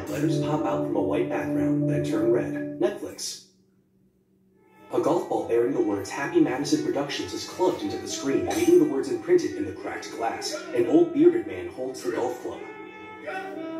Letters pop out from a white background, then turn red. Netflix. A golf ball bearing the words Happy Madison Productions is clubbed into the screen, leaving the words imprinted in the cracked glass. An old bearded man holds the golf club.